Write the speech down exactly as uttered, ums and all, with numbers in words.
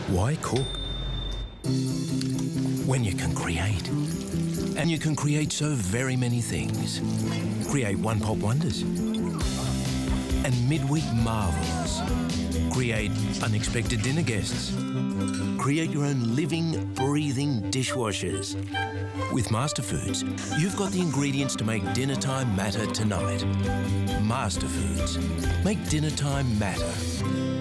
Why cook when you can create? And you can create so very many things. Create one-pot wonders and midweek marvels. Create unexpected dinner guests. Create your own living, breathing dishwashers. With Masterfoods, you've got the ingredients to make dinner time matter tonight. Masterfoods. Make dinner time matter.